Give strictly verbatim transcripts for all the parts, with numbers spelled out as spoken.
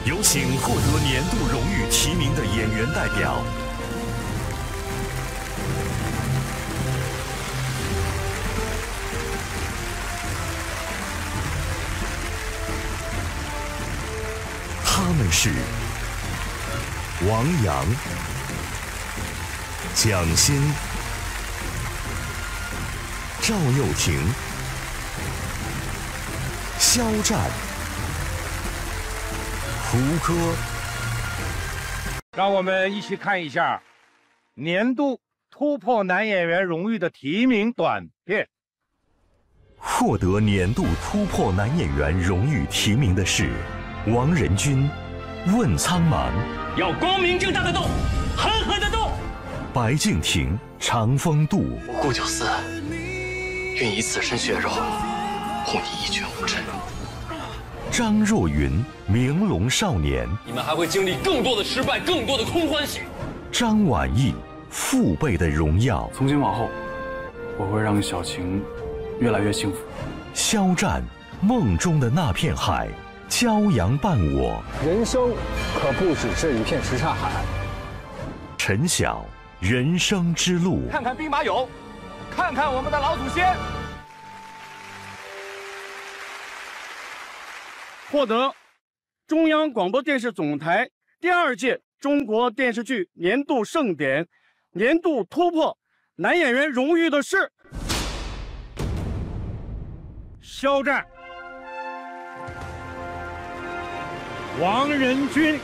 有请获得年度荣誉提名的演员代表。他们是王阳、蒋欣、赵又廷、肖战、胡歌。 让我们一起看一下年度突破男演员荣誉的提名短片。 获得年度突破男演员荣誉提名的是王仁君、问苍茫， 要光明正大的斗，狠狠的斗。 白敬亭、长风渡， 我顾九思愿以此身血肉护你一蹶不振。 张若昀、明龙少年， 你们还会经历更多的失败，更多的空欢喜。 张晚意、父辈的荣耀。 从今往后，我会让小晴越来越幸福。 肖战，梦中的那片海，骄阳伴我。 人生可不只是一片什刹海。 陈晓，人生之路。 看看兵马俑，看看我们的老祖先。 获得中央广播电视总台第二届中国电视剧年度盛典年度突破男演员荣誉的是肖战、王仁君。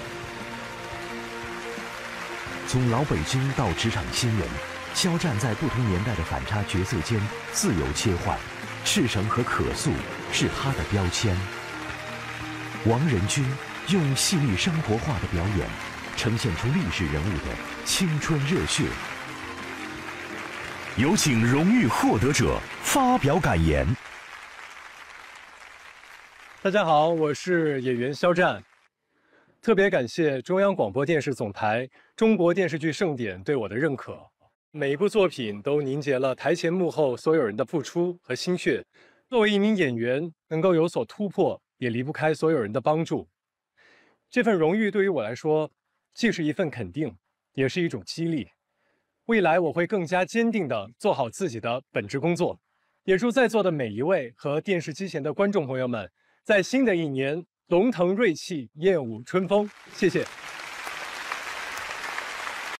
从老北京到职场新人，肖战在不同年代的反差角色间自由切换，赤诚和可塑是他的标签。王仁君用细腻生活化的表演，呈现出历史人物的青春热血。有请荣誉获得者发表感言。 大家好，我是演员肖战。特别感谢中央广播电视总台中国电视剧盛典对我的认可。每一部作品都凝结了台前幕后所有人的付出和心血。作为一名演员，能够有所突破，也离不开所有人的帮助。这份荣誉对于我来说，既是一份肯定，也是一种激励。未来我会更加坚定地做好自己的本职工作。也祝在座的每一位和电视机前的观众朋友们，在新的一年龙腾锐气，燕舞春风。谢谢。